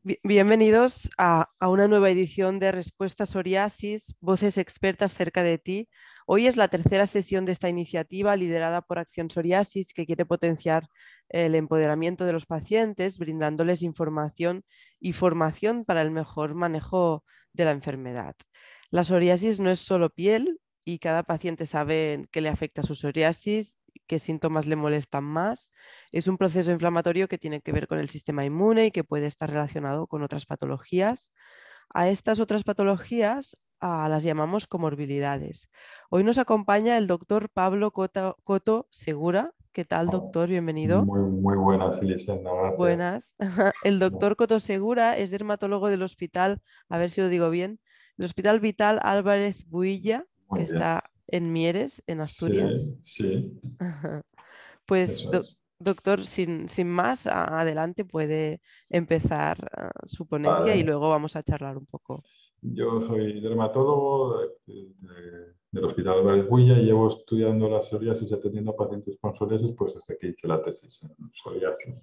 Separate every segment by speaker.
Speaker 1: Bienvenidos a una nueva edición de Respuesta Psoriasis, voces expertas cerca de ti. Hoy es la tercera sesión de esta iniciativa liderada por Acción Psoriasis, que quiere potenciar el empoderamiento de los pacientes, brindándoles información y formación para el mejor manejo de la enfermedad. La psoriasis no es solo piel y cada paciente sabe qué le afecta a su psoriasis, qué síntomas le molestan más. Es un proceso inflamatorio que tiene que ver con el sistema inmune y que puede estar relacionado con otras patologías. A estas otras patologías las llamamos comorbilidades. Hoy nos acompaña el doctor Pablo Coto Segura. ¿Qué tal,
Speaker 2: Oh,
Speaker 1: doctor? Bienvenido.
Speaker 2: muy buenas, Elisenda, gracias.
Speaker 1: Buenas. El doctor Coto Segura es dermatólogo del hospital, a ver si lo digo bien, el Hospital Vital Álvarez Builla, que
Speaker 2: Muy bien.
Speaker 1: está en Mieres, en Asturias.
Speaker 2: Sí, sí,
Speaker 1: Pues,
Speaker 2: eso es.
Speaker 1: doctor, sin más, adelante puede empezar su ponencia y
Speaker 2: Vale.
Speaker 1: luego vamos a charlar un poco.
Speaker 2: Yo soy dermatólogo del Hospital Álvarez Builla y llevo estudiando la psoriasis y atendiendo a pacientes con psoriasis pues desde que hice la tesis en psoriasis.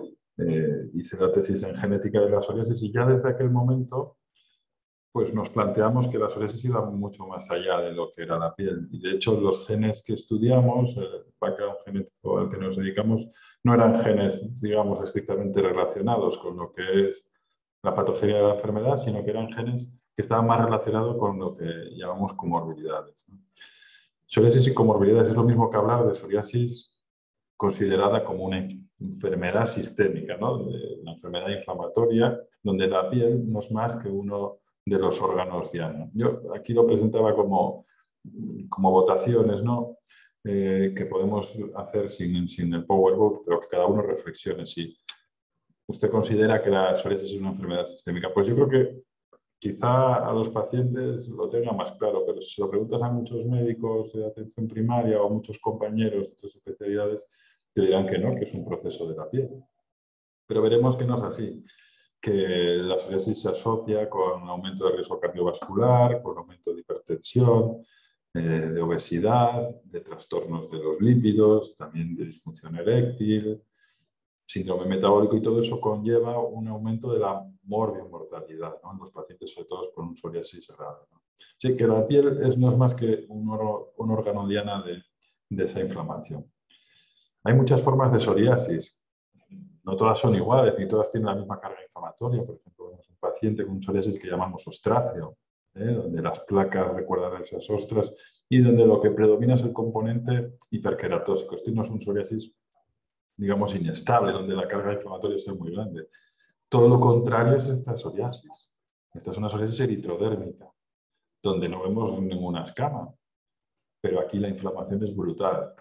Speaker 2: Hice la tesis en genética de la psoriasis y ya desde aquel momento pues nos planteamos que la psoriasis iba mucho más allá de lo que era la piel. Y de hecho, los genes que estudiamos, el background genético al que nos dedicamos, no eran genes, digamos, estrictamente relacionados con lo que es la patología de la enfermedad, sino que eran genes que estaban más relacionados con lo que llamamos comorbilidades, ¿no? Psoriasis y comorbilidades es lo mismo que hablar de psoriasis considerada como una enfermedad sistémica, ¿no? Una enfermedad inflamatoria, donde la piel no es más que uno de los órganos diana. Yo aquí lo presentaba como votaciones, ¿no? Que podemos hacer sin el PowerPoint, pero que cada uno reflexione si usted considera que la psoriasis es una enfermedad sistémica. Pues yo creo que quizá a los pacientes lo tengan más claro, pero si se lo preguntas a muchos médicos de atención primaria o a muchos compañeros de otras especialidades, te dirán que no, que es un proceso de la piel. Pero veremos que no es así, que la psoriasis se asocia con aumento de riesgo cardiovascular, con aumento de hipertensión, de obesidad, de trastornos de los lípidos, también de disfunción eréctil, síndrome metabólico, y todo eso conlleva un aumento de la mortalidad, ¿no? En los pacientes, sobre todo con un psoriasis grave, ¿no? Sí, que la piel no es más que un órgano diana de esa inflamación. Hay muchas formas de psoriasis. No todas son iguales, ni todas tienen la misma carga inflamatoria. Por ejemplo, vemos un paciente con un psoriasis que llamamos ostráceo, donde las placas recuerdan a esas ostras y donde lo que predomina es el componente hiperqueratóxico. Este no es un psoriasis, digamos, inestable, donde la carga inflamatoria es muy grande. Todo lo contrario es esta psoriasis. Esta es una psoriasis eritrodérmica, donde no vemos ninguna escama, pero aquí la inflamación es brutal.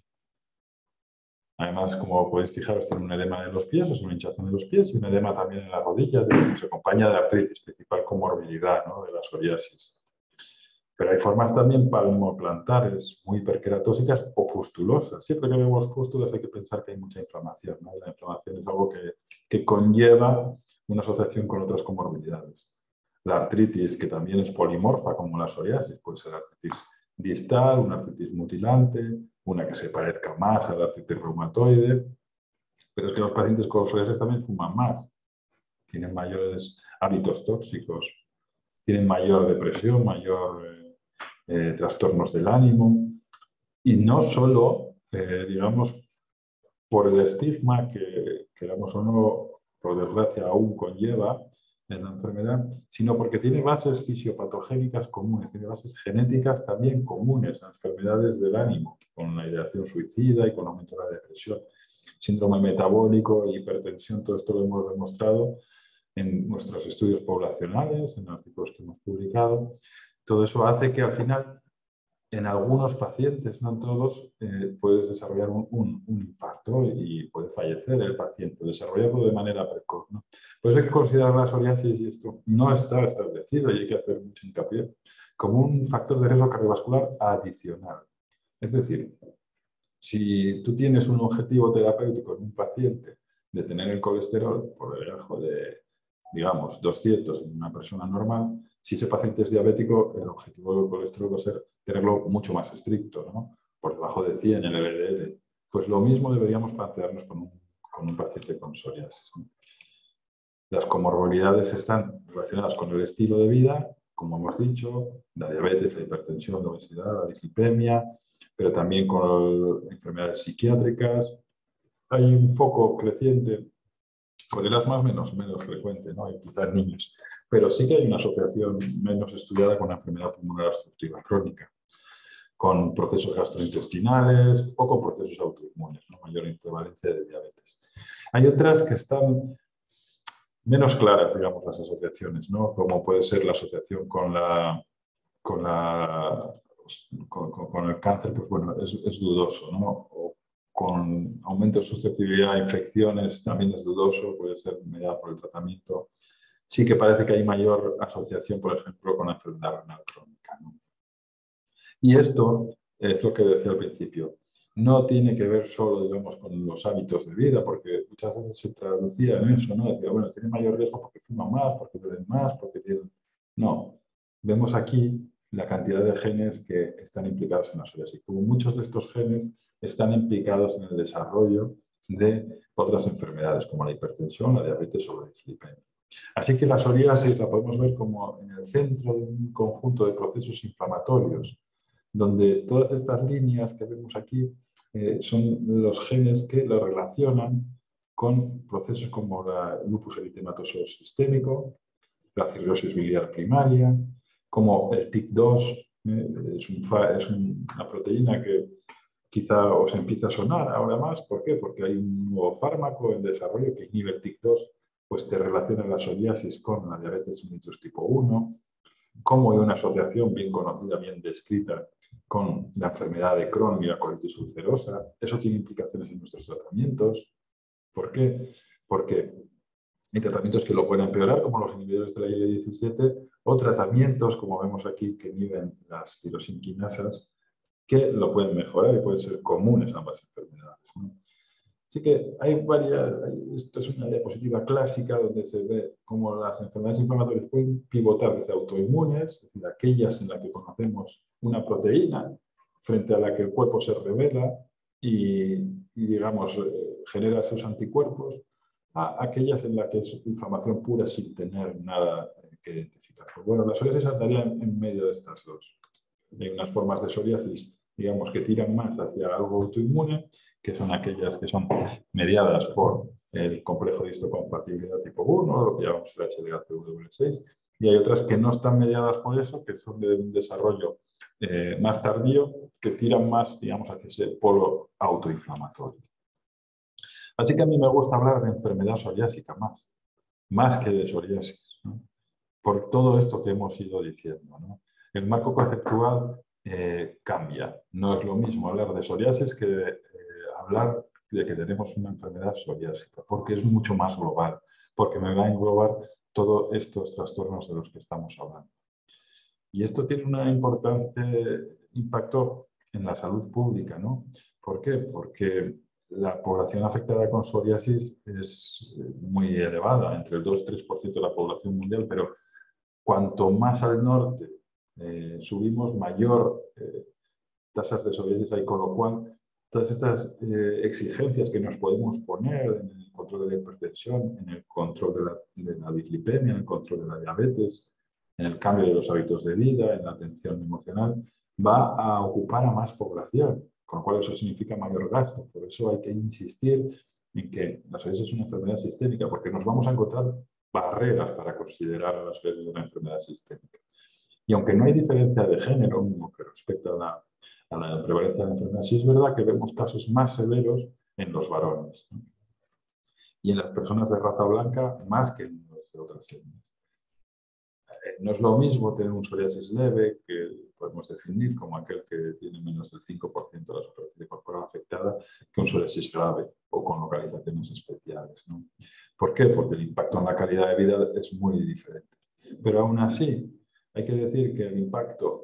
Speaker 2: Además, como podéis fijaros, tiene un edema de los pies, es una hinchazón de los pies y un edema también en la rodilla, que se acompaña de artritis, principal comorbilidad, ¿no?, de la psoriasis. Pero hay formas también palmoplantares, muy hiperqueratóxicas o pustulosas. Siempre que vemos pústulas hay que pensar que hay mucha inflamación, ¿no? La inflamación es algo que conlleva una asociación con otras comorbilidades. La artritis, que también es polimorfa, como la psoriasis, puede ser artritis distal, una artritis mutilante, una que se parezca más a la artritis reumatoide. Pero es que los pacientes con psoriasis también fuman más, tienen mayores hábitos tóxicos, tienen mayor depresión, mayor trastornos del ánimo, y no solo, digamos, por el estigma que, queramos o no, por desgracia aún conlleva en la enfermedad, sino porque tiene bases fisiopatogénicas comunes, tiene bases genéticas también comunes a enfermedades del ánimo, con la ideación suicida y con aumento de la depresión. Síndrome metabólico e hipertensión, todo esto lo hemos demostrado en nuestros estudios poblacionales, en artículos que hemos publicado. Todo eso hace que al final, en algunos pacientes, no en todos, puedes desarrollar un infarto y puede fallecer el paciente, desarrollarlo de manera precoz, ¿no? Por eso hay que considerar la psoriasis, y esto no está establecido y hay que hacer mucho hincapié, como un factor de riesgo cardiovascular adicional. Es decir, si tú tienes un objetivo terapéutico en un paciente de tener el colesterol por debajo de, digamos, 200 en una persona normal, si ese paciente es diabético, el objetivo del colesterol va a ser tenerlo mucho más estricto, ¿no?, por debajo de 100 en el LDL. Pues lo mismo deberíamos plantearnos con un paciente con psoriasis, ¿no? Las comorbilidades están relacionadas con el estilo de vida, como hemos dicho, la diabetes, la hipertensión, la obesidad, la dislipemia, pero también con enfermedades psiquiátricas. Hay un foco creciente, con el asma menos frecuente, ¿no? Y quizás niños, pero sí que hay una asociación menos estudiada con la enfermedad pulmonar obstructiva crónica, con procesos gastrointestinales o con procesos autoinmunes, ¿no? Mayor prevalencia de diabetes. Hay otras que están menos claras, digamos, las asociaciones, ¿no? Como puede ser la asociación con el cáncer, pues bueno, es dudoso, ¿no? O con aumento de susceptibilidad a infecciones también es dudoso, puede ser mediada por el tratamiento. Sí que parece que hay mayor asociación, por ejemplo, con la enfermedad renal crónica, ¿no? Y esto es lo que decía al principio. No tiene que ver solo, digamos, con los hábitos de vida, porque muchas veces se traducía en eso, ¿no? Decía, bueno, tiene mayor riesgo porque fuman más, porque beben más, porque tienen... No. Vemos aquí la cantidad de genes que están implicados en la psoriasis. Como muchos de estos genes están implicados en el desarrollo de otras enfermedades, como la hipertensión, la diabetes o la dislipemia. Así que la psoriasis la podemos ver como en el centro de un conjunto de procesos inflamatorios, donde todas estas líneas que vemos aquí son los genes que lo relacionan con procesos como el lupus eritematoso sistémico, la cirrosis biliar primaria, como el TIC2, es una proteína que quizá os empieza a sonar ahora más. ¿Por qué? Porque hay un nuevo fármaco en desarrollo que inhibe el TIC2, pues te relaciona la psoriasis con la diabetes mellitus tipo 1, como hay una asociación bien conocida, bien descrita con la enfermedad de Crohn y la colitis ulcerosa. Eso tiene implicaciones en nuestros tratamientos. ¿Por qué? Porque hay tratamientos que lo pueden empeorar, como los inhibidores de la IL-17, o tratamientos, como vemos aquí, que inhiben las tirosinquinasas, que lo pueden mejorar y pueden ser comunes a ambas enfermedades, ¿no? Así que esto es una diapositiva clásica donde se ve cómo las enfermedades inflamatorias pueden pivotar desde autoinmunes, es decir, aquellas en las que conocemos una proteína frente a la que el cuerpo se revela y digamos, genera esos anticuerpos, a aquellas en las que es inflamación pura sin tener nada que identificar. Pues bueno, la psoriasis andaría en medio de estas dos. Hay unas formas de psoriasis, digamos, que tiran más hacia algo autoinmune, que son aquellas que son mediadas por el complejo de histocompatibilidad tipo 1, lo que llamamos el HLA-CW6, y hay otras que no están mediadas por eso, que son de un desarrollo más tardío, que tiran más, digamos, hacia ese polo autoinflamatorio. Así que a mí me gusta hablar de enfermedad psoriásica más que de psoriasis, ¿no? Por todo esto que hemos ido diciendo, ¿no? El marco conceptual cambia. No es lo mismo hablar de psoriasis que hablar de que tenemos una enfermedad psoriásica, porque es mucho más global, porque me va a englobar todos estos trastornos de los que estamos hablando. Y esto tiene un importante impacto en la salud pública, ¿no? ¿Por qué? Porque la población afectada con psoriasis es muy elevada, entre el 2 y 3% de la población mundial, pero cuanto más al norte subimos, mayor tasas de psoriasis hay, con lo cual todas estas exigencias que nos podemos poner en el control de la hipertensión, en el control de la dislipemia, en el control de la diabetes, en el cambio de los hábitos de vida, en la atención emocional, va a ocupar a más población, con lo cual eso significa mayor gasto. Por eso hay que insistir en que la psoriasis es una enfermedad sistémica, porque nos vamos a encontrar barreras para considerar a la psoriasis una enfermedad sistémica. Y aunque no hay diferencia de género que respecta a la prevalencia de la enfermedad, sí es verdad que vemos casos más severos en los varones, ¿no? Y en las personas de raza blanca más que en las de otras etnias. No es lo mismo tener un psoriasis leve, que podemos definir como aquel que tiene menos del 5% de la superficie corporal afectada, que un psoriasis grave o con localizaciones especiales, ¿no? ¿Por qué? Porque el impacto en la calidad de vida es muy diferente. Pero aún así, hay que decir que el impacto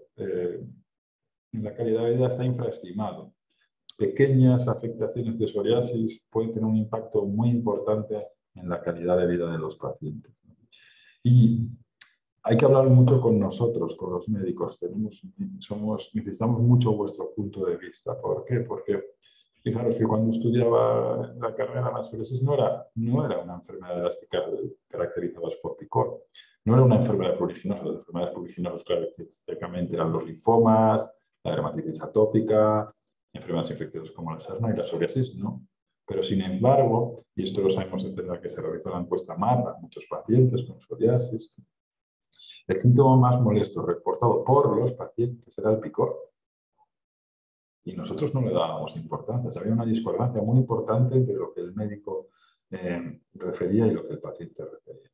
Speaker 2: en la calidad de vida está infraestimado. Pequeñas afectaciones de psoriasis pueden tener un impacto muy importante en la calidad de vida de los pacientes. Y hay que hablar mucho con nosotros, con los médicos. Necesitamos mucho vuestro punto de vista. ¿Por qué? Porque Fijaros que cuando estudiaba la carrera, la psoriasis no era una enfermedad de las que caracterizadas por picor. No era una enfermedad pruriginosa. Las enfermedades pruriginosas característicamente eran los linfomas, la dermatitis atópica, enfermedades infecciosas como la sarna, y la psoriasis no. Pero sin embargo, y esto lo sabemos desde la que se realizó la encuesta MAP a muchos pacientes con psoriasis, el síntoma más molesto reportado por los pacientes era el picor. Y nosotros no le dábamos importancia. Había una discordancia muy importante entre lo que el médico refería y lo que el paciente refería.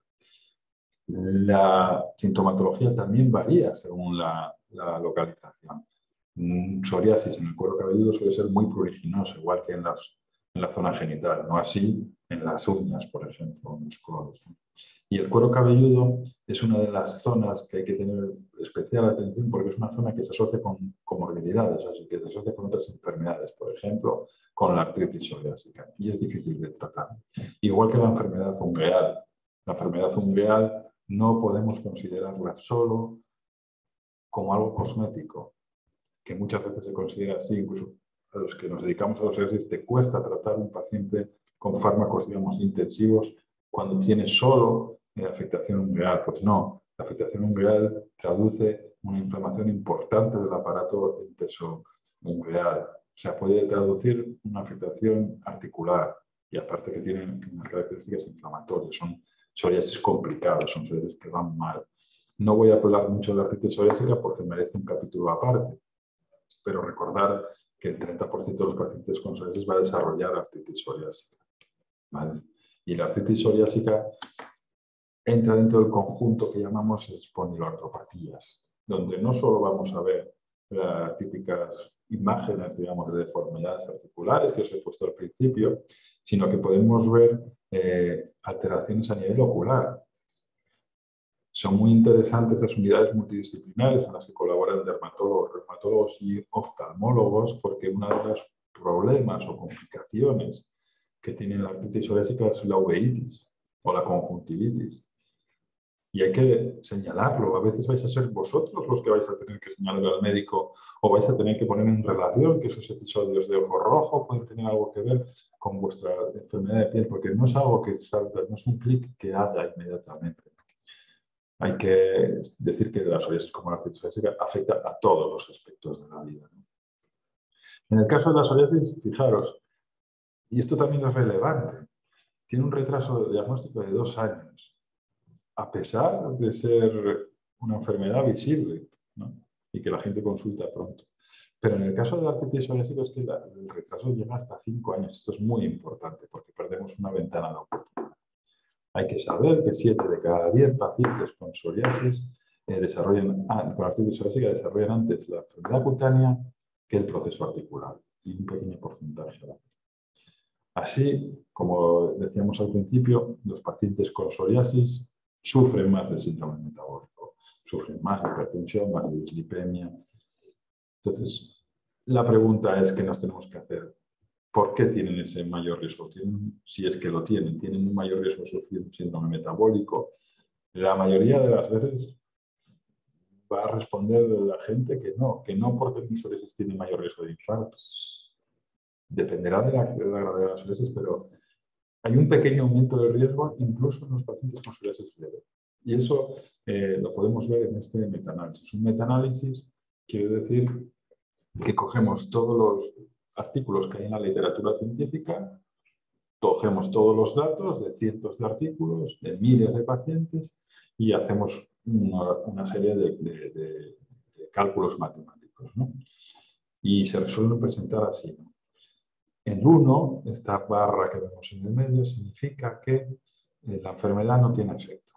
Speaker 2: La sintomatología también varía según la localización. Psoriasis en el cuero cabelludo suele ser muy pruriginoso, igual que en la zona genital, no así en las uñas, por ejemplo, en los codos. Y el cuero cabelludo es una de las zonas que hay que tener especial atención porque es una zona que se asocia con comorbilidades, así que se asocia con otras enfermedades, por ejemplo, con la artritis psoriásica, y es difícil de tratar. Igual que la enfermedad ungueal. La enfermedad ungueal no podemos considerarla solo como algo cosmético, que muchas veces se considera así, incluso a los que nos dedicamos a los psoriasis, te cuesta tratar a un paciente con fármacos, digamos, intensivos cuando tiene solo afectación ungueal. Pues no, la afectación ungueal traduce una inflamación importante del aparato inteso-ungueal. O sea, puede traducir una afectación articular y aparte que tienen unas características inflamatorias. Son psoriasis complicadas, son psoriasis que van mal. No voy a hablar mucho de la artritis psoriásica porque merece un capítulo aparte, pero recordar que el 30% de los pacientes con psoriasis va a desarrollar artritis psoriásica. ¿Vale? Y la artritis psoriásica entra dentro del conjunto que llamamos espondiloartropatías, donde no solo vamos a ver las típicas imágenes, digamos, de deformidades articulares que os he puesto al principio, sino que podemos ver alteraciones a nivel ocular. Son muy interesantes las unidades multidisciplinares en las que colaboran dermatólogos, reumatólogos y oftalmólogos, porque uno de los problemas o complicaciones que tiene la artritis psoriásica es la uveitis o la conjuntivitis. Y hay que señalarlo. A veces vais a ser vosotros los que vais a tener que señalar al médico o vais a tener que poner en relación que esos episodios de ojo rojo pueden tener algo que ver con vuestra enfermedad de piel, porque no es algo que salta, no es un clic que haga inmediatamente. Hay que decir que la psoriasis como la artritis psoriásica afecta a todos los aspectos de la vida, ¿no? En el caso de la psoriasis, fijaros, y esto también es relevante, tiene un retraso de diagnóstico de 2 años, a pesar de ser una enfermedad visible, ¿no? Y que la gente consulta pronto. Pero en el caso de la artritis psoriásica es que el retraso llega hasta 5 años. Esto es muy importante porque perdemos una ventana de oportunidad. Hay que saber que 7 de cada 10 pacientes con psoriasis con artritis psoriásica desarrollan antes la enfermedad cutánea que el proceso articular, y un pequeño porcentaje. Así, como decíamos al principio, los pacientes con psoriasis sufren más de síndrome metabólico, sufren más de hipertensión, más de dislipemia. Entonces, la pregunta es que nos tenemos que hacer. ¿Por qué tienen ese mayor riesgo? Si es que lo tienen un mayor riesgo de sufrir un síndrome metabólico. La mayoría de las veces va a responder la gente que no por tener psoriasis tiene mayor riesgo de infarto. Dependerá de la gravedad de la psoriasis, pero hay un pequeño aumento de riesgo incluso en los pacientes con psoriasis leve. Y eso lo podemos ver en este metaanálisis. Un metaanálisis quiere decir que cogemos todos los artículos que hay en la literatura científica, cogemos todos los datos de cientos de artículos, de miles de pacientes y hacemos una serie de cálculos matemáticos, ¿no? Y se suelen presentar así, ¿no? En 1, esta barra que vemos en el medio significa que la enfermedad no tiene efecto.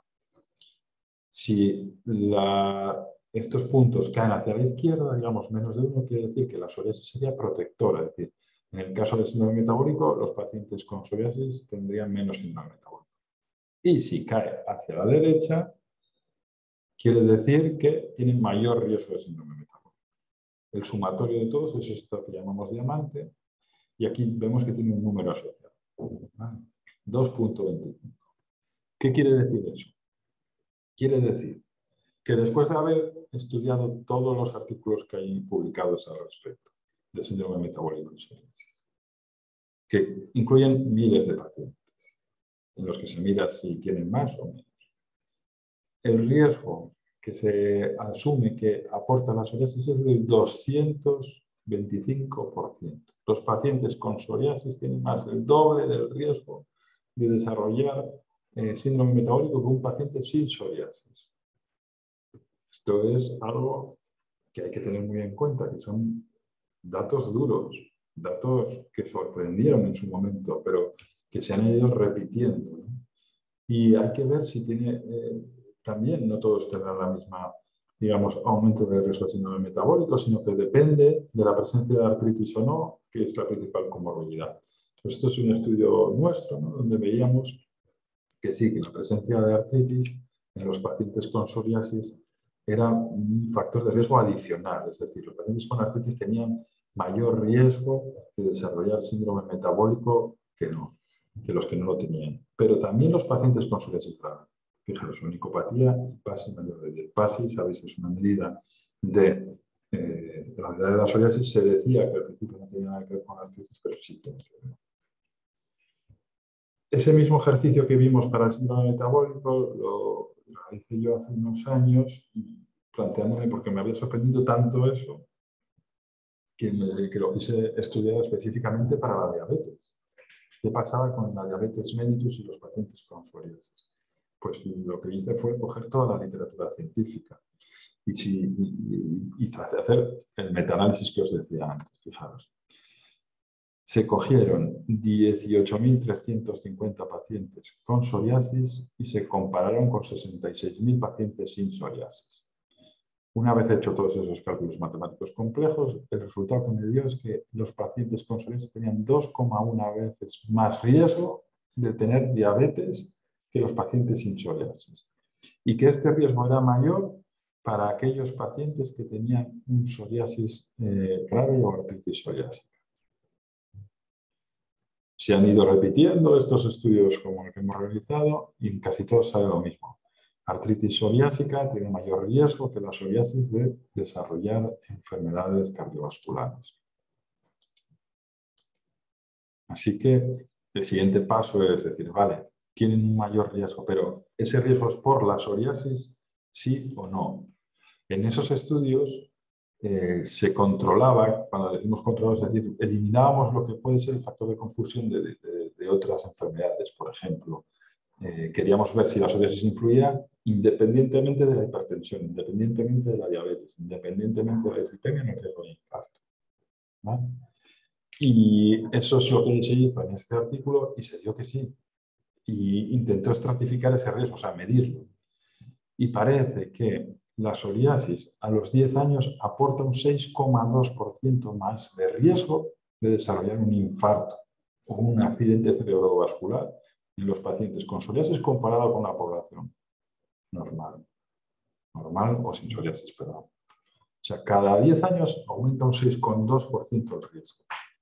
Speaker 2: Si estos puntos caen hacia la izquierda, digamos menos de 1, quiere decir que la psoriasis sería protectora. Es decir, en el caso del síndrome metabólico, los pacientes con psoriasis tendrían menos síndrome metabólico. Y si cae hacia la derecha, quiere decir que tienen mayor riesgo de síndrome metabólico. El sumatorio de todos es esto que llamamos diamante, y aquí vemos que tiene un número asociado, 2.25. ¿Qué quiere decir eso? Quiere decir que después de haber estudiado todos los artículos que hay publicados al respecto del síndrome metabólico en psoriasis, que incluyen miles de pacientes, en los que se mira si tienen más o menos. El riesgo que se asume que aporta la psoriasis es del 225%. Los pacientes con psoriasis tienen más del doble del riesgo de desarrollar síndrome metabólico que un paciente sin psoriasis. Esto es algo que hay que tener muy en cuenta, que son datos duros, datos que sorprendieron en su momento, pero que se han ido repitiendo, ¿no? Y hay que ver si tiene, también no todos tendrán la misma, digamos, aumento de riesgo de síndrome metabólico, sino que depende de la presencia de artritis o no, que es la principal comorbilidad. Pues esto es un estudio nuestro, ¿no?, donde veíamos que sí, que la presencia de artritis en los pacientes con psoriasis era un factor de riesgo adicional, es decir, los pacientes con artritis tenían mayor riesgo de desarrollar síndrome metabólico que los que no lo tenían. Pero también los pacientes con psoriasis grave. Fijaros, onicopatía y PASI mayor de 10. PASI, sabéis, es una medida de la gravedad de la psoriasis. Se decía que al principio no tenía nada que ver con la artritis, pero sí tiene que ver. Ese mismo ejercicio que vimos para el síndrome metabólico lo hice yo hace unos años, planteándome, porque me había sorprendido tanto eso, que lo quise estudiar específicamente para la diabetes. ¿Qué pasaba con la diabetes mellitus y los pacientes con psoriasis? Pues lo que hice fue coger toda la literatura científica y hacer el metaanálisis que os decía antes, fijaros. Se cogieron 18.350 pacientes con psoriasis y se compararon con 66.000 pacientes sin psoriasis. Una vez hecho todos esos cálculos matemáticos complejos, el resultado que me dio es que los pacientes con psoriasis tenían 2,1 veces más riesgo de tener diabetes que los pacientes sin psoriasis. Y que este riesgo era mayor para aquellos pacientes que tenían un psoriasis grave o artritis psoriásica. Se han ido repitiendo estos estudios como el que hemos realizado y en casi todos sale lo mismo. Artritis psoriásica tiene mayor riesgo que la psoriasis de desarrollar enfermedades cardiovasculares. Así que el siguiente paso es decir, vale, tienen un mayor riesgo, pero ¿ese riesgo es por la psoriasis, sí o no? En esos estudios se controlaba, cuando decimos controlar, es decir, eliminábamos lo que puede ser el factor de confusión de otras enfermedades. Por ejemplo, queríamos ver si la psoriasis influía independientemente de la hipertensión, independientemente de la diabetes, independientemente de la dislipemia en el riesgo de infarto, ¿vale? Y eso es lo que se hizo en este artículo y se dio que sí. Y intentó estratificar ese riesgo, o sea, medirlo. Y parece que la psoriasis a los 10 años aporta un 6,2% más de riesgo de desarrollar un infarto o un accidente cerebrovascular en los pacientes con psoriasis comparado con la población normal. Normal o sin psoriasis, perdón. O sea, cada 10 años aumenta un 6,2% el riesgo.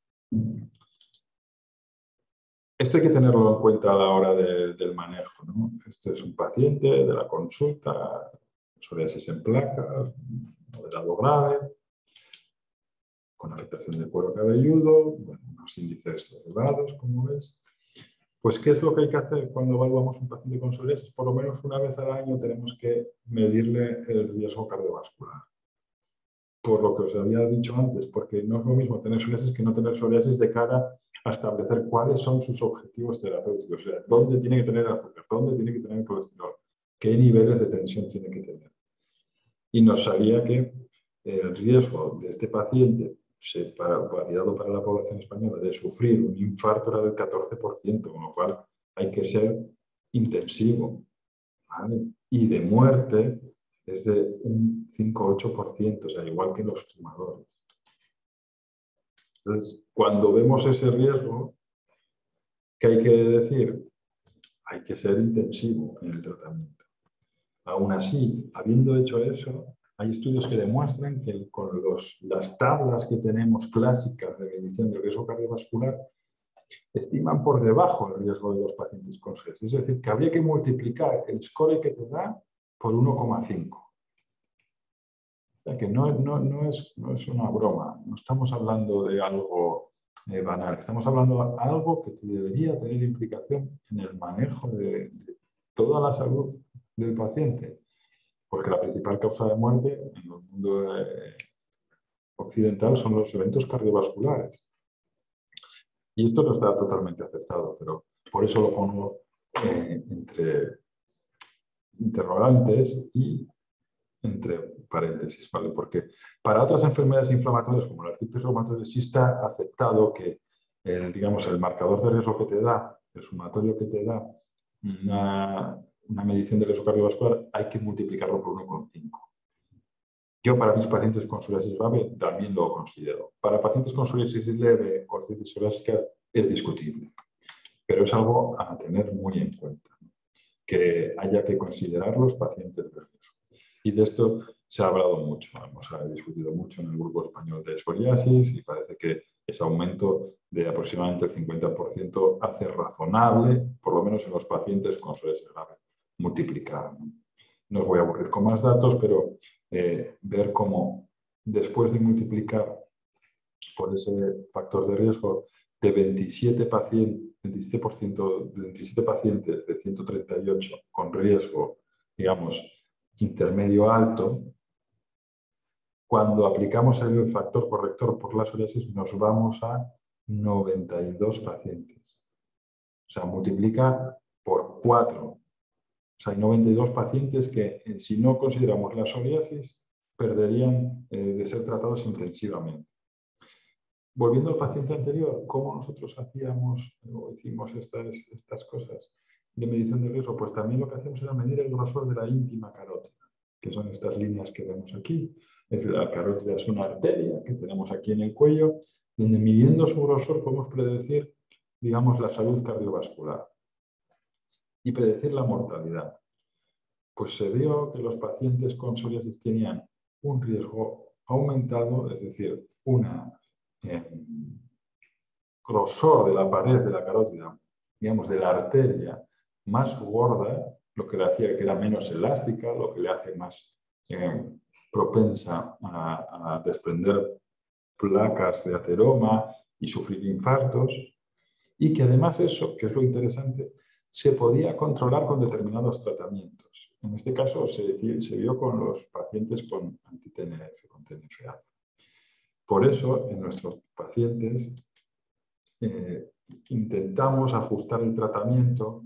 Speaker 2: Esto hay que tenerlo en cuenta a la hora del manejo, ¿no? Este es un paciente de la consulta, psoriasis en placas, moderado grave, con afectación del cuero cabelludo, bueno, unos índices elevados, como ves. Pues, ¿qué es lo que hay que hacer cuando evaluamos un paciente con psoriasis? Por lo menos una vez al año tenemos que medirle el riesgo cardiovascular. Por lo que os había dicho antes, porque no es lo mismo tener psoriasis que no tener psoriasis de cara a establecer cuáles son sus objetivos terapéuticos. O sea, dónde tiene que tener azúcar, dónde tiene que tener colesterol, qué niveles de tensión tiene que tener. Y nos salía que el riesgo de este paciente, validado para la población española, de sufrir un infarto era del 14%, con lo cual hay que ser intensivo, ¿vale? Y de muerte es de un 5-8%, o sea, igual que los fumadores. Entonces, cuando vemos ese riesgo, ¿qué hay que decir? Hay que ser intensivo en el tratamiento. Aún así, habiendo hecho eso, hay estudios que demuestran que con las tablas que tenemos clásicas de medición del riesgo cardiovascular estiman por debajo el riesgo de los pacientes con psoriasis. Es decir, que habría que multiplicar el score que te da por 1,5. O sea, que no es una broma, no estamos hablando de algo banal. Estamos hablando de algo que debería tener implicación en el manejo de toda la salud del paciente, porque la principal causa de muerte en el mundo occidental son los eventos cardiovasculares. Y esto no está totalmente aceptado, pero por eso lo pongo entre interrogantes y entre paréntesis, ¿vale? Porque para otras enfermedades inflamatorias como la artritis reumatoide sí está aceptado que digamos, el marcador de riesgo que te da, el sumatorio que te da una medición de riesgo cardiovascular, hay que multiplicarlo por 1,5. Yo para mis pacientes con psoriasis grave también lo considero. Para pacientes con psoriasis leve o artritis psoriásica es discutible, pero es algo a tener muy en cuenta, ¿no? Que haya que considerar los pacientes de riesgo. Y de esto se ha hablado mucho, hemos discutido mucho en el grupo español de psoriasis y parece que ese aumento de aproximadamente el 50% hace razonable, por lo menos en los pacientes con psoriasis grave, multiplicar, ¿no? No os voy a aburrir con más datos, pero ver cómo después de multiplicar por ese factor de riesgo de 27 pacientes de 138 con riesgo, digamos, intermedio alto, cuando aplicamos el factor corrector por la psoriasis nos vamos a 92 pacientes. O sea, multiplica por 4. O sea, hay 92 pacientes que, si no consideramos la psoriasis, perderían de ser tratados intensivamente. Volviendo al paciente anterior, ¿cómo nosotros hacíamos o hicimos estas cosas de medición de riesgo? Pues también lo que hacemos era medir el grosor de la íntima carótida, que son estas líneas que vemos aquí. La carótida es una arteria que tenemos aquí en el cuello, donde midiendo su grosor podemos predecir, digamos, la salud cardiovascular y predecir la mortalidad. Pues se vio que los pacientes con psoriasis tenían un riesgo aumentado, es decir, una grosor de la pared de la carótida, digamos, de la arteria más gorda, lo que le hacía que era menos elástica, lo que le hace más propensa a desprender placas de ateroma y sufrir infartos, y que además eso, que es lo interesante, se podía controlar con determinados tratamientos. En este caso se vio con los pacientes con anti-TNF, con TNF-alfa. Por eso, en nuestros pacientes intentamos ajustar el tratamiento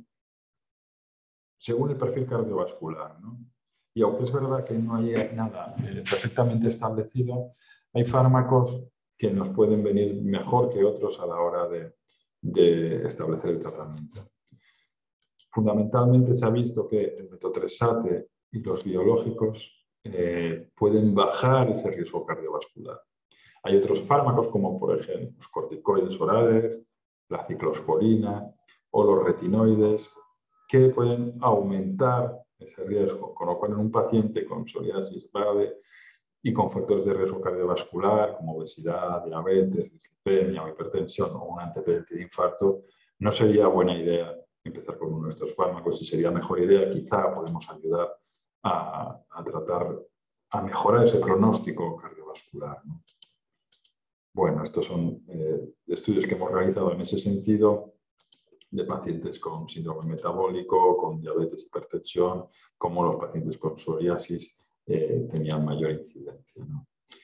Speaker 2: según el perfil cardiovascular, ¿no? Y aunque es verdad que no hay nada perfectamente establecido, hay fármacos que nos pueden venir mejor que otros a la hora de establecer el tratamiento. Fundamentalmente se ha visto que el metotrexate y los biológicos pueden bajar ese riesgo cardiovascular. Hay otros fármacos como por ejemplo los corticoides orales, la ciclosporina o los retinoides que pueden aumentar ese riesgo, con lo cual en un paciente con psoriasis grave y con factores de riesgo cardiovascular como obesidad, diabetes, dislipemia o hipertensión o un antecedente de infarto, no sería buena idea empezar con uno de estos fármacos y sería mejor idea, quizá podemos ayudar a tratar, a mejorar ese pronóstico cardiovascular, ¿no? Bueno, estos son estudios que hemos realizado en ese sentido de pacientes con síndrome metabólico, con diabetes, hipertensión, como los pacientes con psoriasis tenían mayor incidencia, ¿no?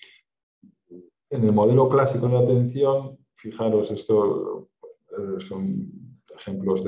Speaker 2: En el modelo clásico de atención, fijaros, esto son ejemplos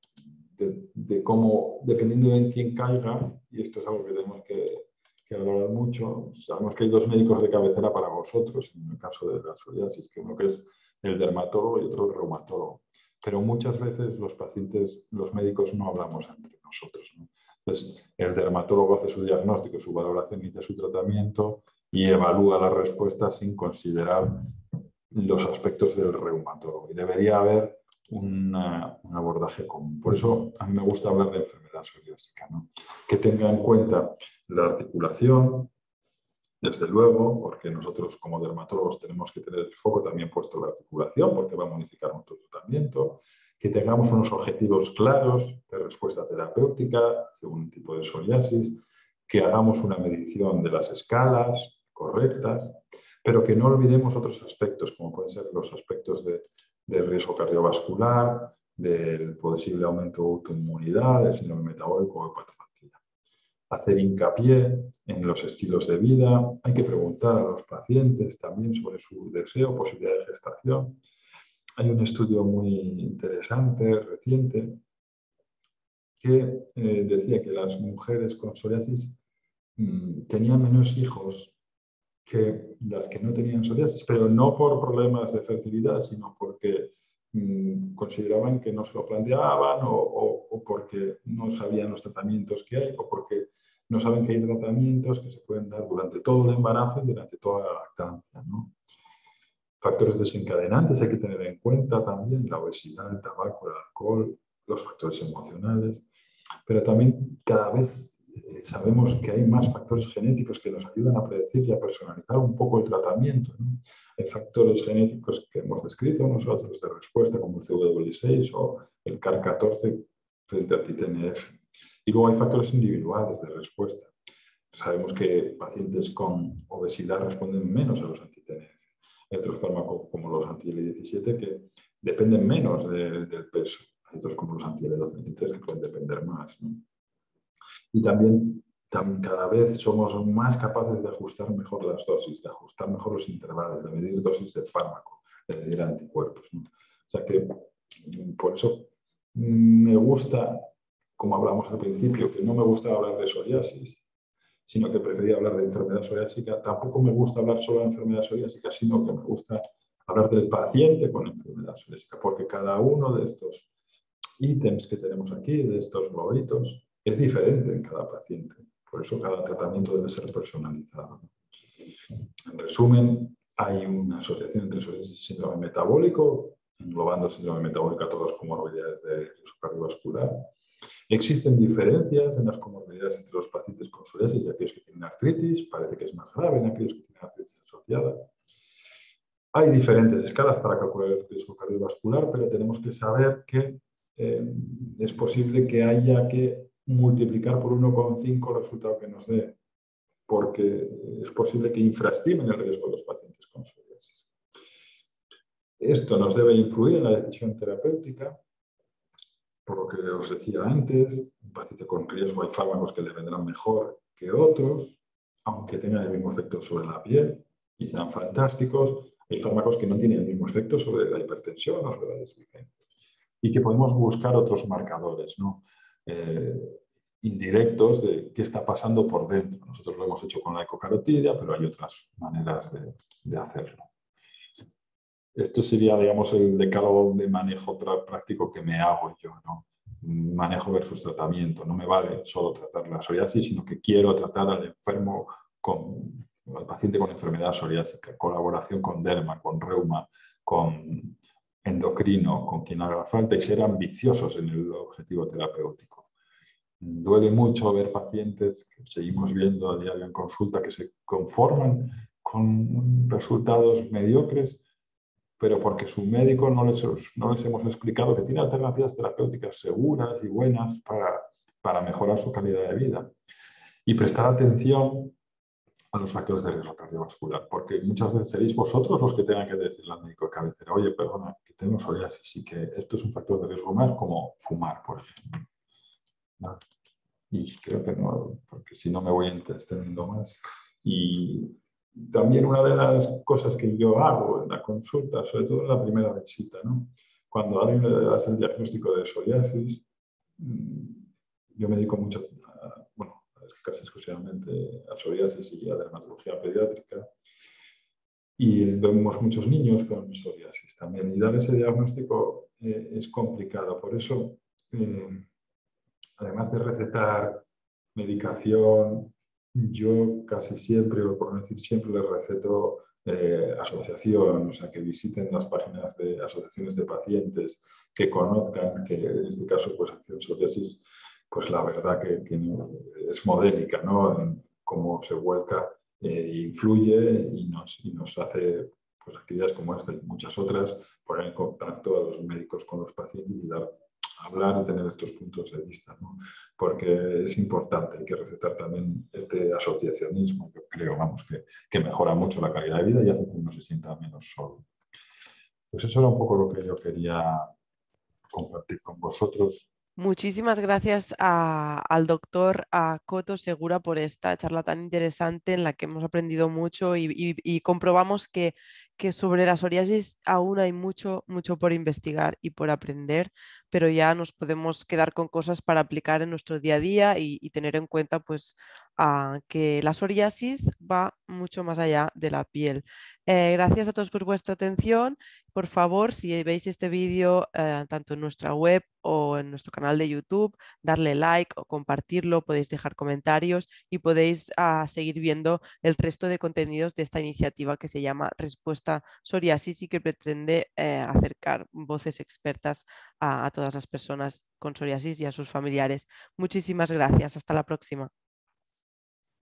Speaker 2: de cómo, dependiendo de quién caiga, y esto es algo que tenemos que hablar mucho, sabemos que hay dos médicos de cabecera para vosotros, en el caso de la psoriasis, que uno que es el dermatólogo y otro el reumatólogo. Pero muchas veces los pacientes, los médicos no hablamos entre nosotros, ¿no? Entonces, el dermatólogo hace su diagnóstico, su valoración y su tratamiento y evalúa la respuesta sin considerar los aspectos del reumatólogo. Y debería haber un abordaje común. Por eso a mí me gusta hablar de enfermedad psoriásica, ¿no? Que tenga en cuenta la articulación, desde luego, porque nosotros como dermatólogos tenemos que tener el foco también puesto en la articulación, porque va a modificar nuestro tratamiento, que tengamos unos objetivos claros de respuesta terapéutica según el tipo de psoriasis, que hagamos una medición de las escalas correctas, pero que no olvidemos otros aspectos, como pueden ser los aspectos del riesgo cardiovascular, del posible aumento de autoinmunidad, del síndrome metabólico o hepatopatía. Hacer hincapié en los estilos de vida. Hay que preguntar a los pacientes también sobre su deseo, posibilidad de gestación. Hay un estudio muy interesante, reciente, que decía que las mujeres con psoriasis tenían menos hijos que las que no tenían psoriasis, pero no por problemas de fertilidad, sino porque consideraban que no se lo planteaban o porque no sabían los tratamientos que hay o porque no saben que hay tratamientos que se pueden dar durante todo el embarazo y durante toda la lactancia, ¿no? Factores desencadenantes hay que tener en cuenta también, la obesidad, el tabaco, el alcohol, los factores emocionales, pero también cada vez sabemos que hay más factores genéticos que nos ayudan a predecir y a personalizar un poco el tratamiento, ¿no? Hay factores genéticos que hemos descrito nosotros de respuesta, como el CW6 o el CAR14 frente a TNF. Y luego hay factores individuales de respuesta. Sabemos que pacientes con obesidad responden menos a los anti-TNF. Hay otros fármacos como los anti-L17 que dependen menos del peso. Hay otros como los anti-L23 que pueden depender más, ¿no? Y también cada vez somos más capaces de ajustar mejor las dosis, de ajustar mejor los intervalos, de medir dosis de fármaco, de medir anticuerpos, ¿no? O sea que por eso me gusta, como hablamos al principio, que no me gusta hablar de psoriasis, sino que prefería hablar de enfermedad psoriásica. Tampoco me gusta hablar solo de enfermedad psoriásica, sino que me gusta hablar del paciente con enfermedad psoriásica, porque cada uno de estos ítems que tenemos aquí, de estos globitos, es diferente en cada paciente. Por eso cada tratamiento debe ser personalizado. En resumen, hay una asociación entre psoriasis y síndrome metabólico, englobando el síndrome metabólico a todas las comorbilidades de riesgo cardiovascular. Existen diferencias en las comorbilidades entre los pacientes con psoriasis y aquellos que tienen artritis. Parece que es más grave en aquellos que tienen artritis asociada. Hay diferentes escalas para calcular el riesgo cardiovascular, pero tenemos que saber que es posible que haya que multiplicar por 1,5 el resultado que nos dé, porque es posible que infraestimen el riesgo de los pacientes con psoriasis. Esto nos debe influir en la decisión terapéutica. Por lo que os decía antes, un paciente con riesgo hay fármacos que le vendrán mejor que otros, aunque tengan el mismo efecto sobre la piel y sean fantásticos. Hay fármacos que no tienen el mismo efecto sobre la hipertensión o sobre la dislipidemia. Y que podemos buscar otros marcadores, ¿no? Indirectos de qué está pasando por dentro. Nosotros lo hemos hecho con la ecocarotidia, pero hay otras maneras de hacerlo. Esto sería, digamos, el decálogo de manejo práctico que me hago yo, ¿no? Manejo versus tratamiento. No me vale solo tratar la psoriasis, sino que quiero tratar al enfermo, al paciente con enfermedad psoriásica, colaboración con derma, con reuma, con endocrino, con quien haga falta y ser ambiciosos en el objetivo terapéutico. Duele mucho ver pacientes que seguimos viendo a diario en consulta que se conforman con resultados mediocres, pero porque su médico no les hemos explicado que tiene alternativas terapéuticas seguras y buenas para mejorar su calidad de vida. Y prestar atención a los factores de riesgo cardiovascular, porque muchas veces seréis vosotros los que tengan que decirle al médico de cabecera, oye, perdona, que tengo psoriasis y que esto es un factor de riesgo más como fumar, por ejemplo. ¿No? Y creo que no, porque si no me voy extendiendo más. Y también una de las cosas que yo hago en la consulta, sobre todo en la primera visita, ¿no? Cuando alguien le das el diagnóstico de psoriasis, yo me dedico mucho bueno, casi exclusivamente a psoriasis y a dermatología pediátrica, y vemos muchos niños con psoriasis también, y dar ese diagnóstico es complicado. Por eso, además de recetar medicación, yo casi siempre, o por no decir siempre, les receto asociación, o sea, que visiten las páginas de asociaciones de pacientes, que conozcan, que en este caso, pues, Acción Psoriasis, pues la verdad que es modélica, ¿no? En cómo se vuelca, influye y nos hace, pues, actividades como esta y muchas otras, poner en contacto a los médicos con los pacientes y hablar y tener estos puntos de vista, ¿no? Porque es importante, hay que recetar también este asociacionismo, yo creo, vamos, que mejora mucho la calidad de vida y hace que uno se sienta menos solo. Pues eso era un poco lo que yo quería compartir con vosotros.
Speaker 1: Muchísimas gracias al doctor Coto Segura por esta charla tan interesante en la que hemos aprendido mucho y comprobamos que sobre la psoriasis aún hay mucho, mucho por investigar y por aprender, pero ya nos podemos quedar con cosas para aplicar en nuestro día a día y tener en cuenta pues, que la psoriasis va mucho más allá de la piel. Gracias a todos por vuestra atención. Por favor, si veis este vídeo tanto en nuestra web o en nuestro canal de YouTube, darle like o compartirlo, podéis dejar comentarios y podéis seguir viendo el resto de contenidos de esta iniciativa que se llama Respuesta Psoriasis y que pretende acercar voces expertas a todas las personas con psoriasis y a sus familiares. Muchísimas gracias. Hasta la próxima.